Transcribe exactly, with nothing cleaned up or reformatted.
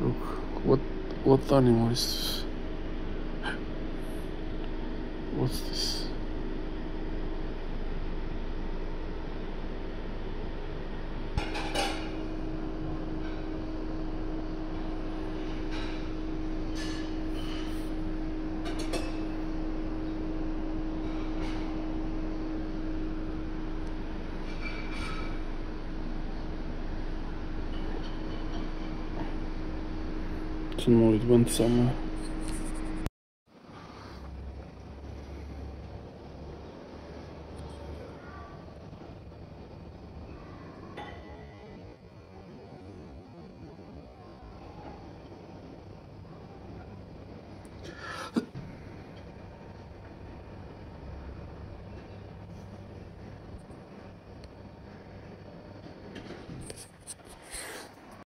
Look, what what animal is this? What's this? More, it went somewhere.